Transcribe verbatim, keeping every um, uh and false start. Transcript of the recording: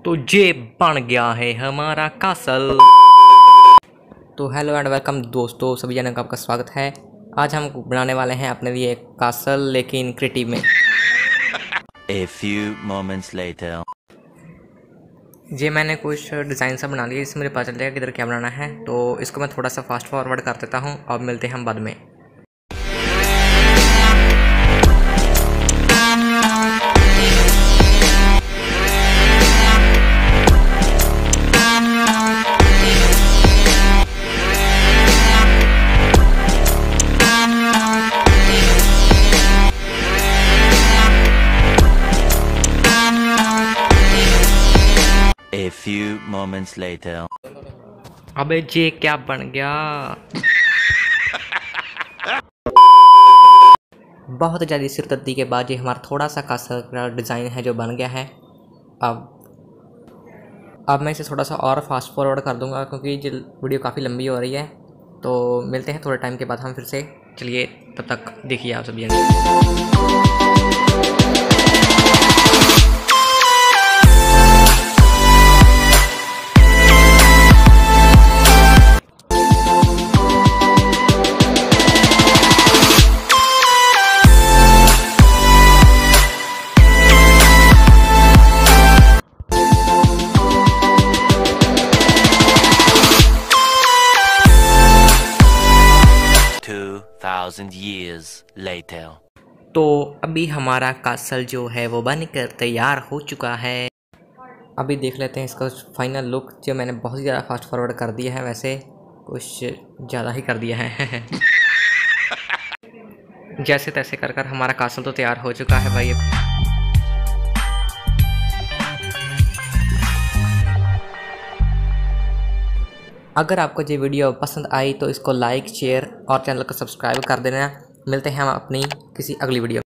तो ये बन गया है हमारा कासल। तो हेलो एंड वेलकम दोस्तों, सभी जनों का आपका स्वागत है। आज हम बनाने वाले हैं अपने लिए एक कासल, लेकिन क्रिएटिव में। A few moments later. ये मैंने कुछ डिज़ाइन सा बना लिया, इससे मुझे पता चल जाएगा किधर क्या बनाना है। तो इसको मैं थोड़ा सा फास्ट फॉरवर्ड कर देता हूँ। अब मिलते हैं हम बाद में। A few moments later. अबे ये क्या बन गया। बहुत ज़्यादा सिरदर्दी के बाद ये हमारा थोड़ा सा कासल का डिज़ाइन है जो बन गया है। अब अब मैं इसे थोड़ा सा और फास्ट फॉरवर्ड कर दूंगा क्योंकि ये वीडियो काफ़ी लंबी हो रही है। तो मिलते हैं थोड़े टाइम के बाद हम फिर से। चलिए तब तक देखिए आप सभी। Two thousand years later. तो अभी हमारा कासल जो है वो बनकर तैयार हो चुका है। अभी देख लेते हैं इसका फाइनल लुक, जो मैंने बहुत ज़्यादा फास्ट फॉरवर्ड कर दिया है, वैसे कुछ ज़्यादा ही कर दिया है। जैसे तैसे कर कर हमारा कासल तो तैयार हो चुका है भाई। अगर आपको ये वीडियो पसंद आई तो इसको लाइक, शेयर और चैनल को सब्सक्राइब कर देना। मिलते हैं हम अपनी किसी अगली वीडियो।